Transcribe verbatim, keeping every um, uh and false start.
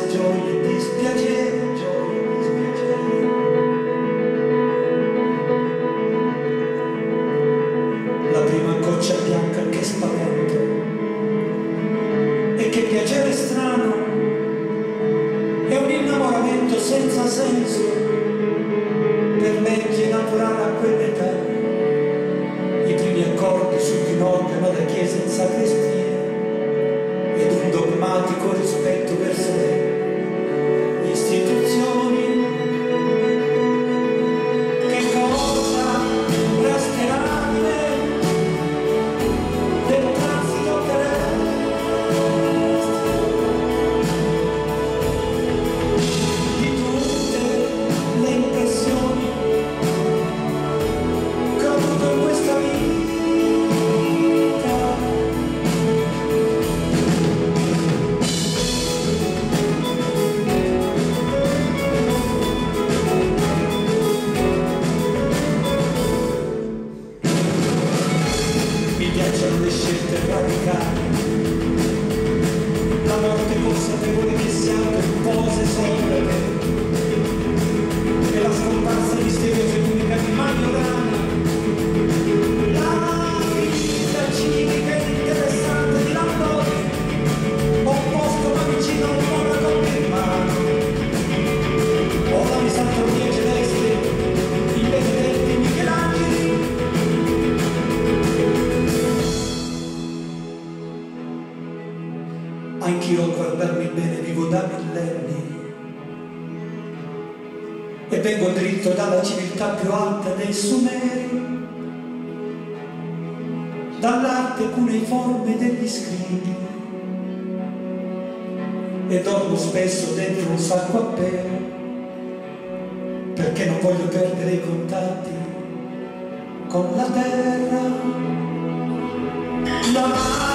gioie e dispiacere, gioie e dispiacere. La prima goccia bianca che spavento, e che piacere strano, è un innamoramento senza senso per legge naturale a quell'età. I primi accordi sul ginocchio da chiesa in sacrestia ed un dogmatico rispetto verso le istituzioni. Che cosa resterà di me, del transito terrestre, di tutte le impressioni che ho avuto in questa vita? Le scelte radicali, la morte consapevole che si autoimpose sopra me, e la scomparsa misteriosa e unica di Majorana, la vita civica ed interessante di Landoni, opposto ma vicino a un monaco in mano, o la misantronia celeste in Benedetti Michelangeli. Anch'io a guardarmi bene vivo da millenni e vengo dritto dalla civiltà più alta dei Sumeri, dall'arte cuneiforme degli scribi, e dormo spesso dentro un sacco a pelo perché non voglio perdere i contatti con la terra. La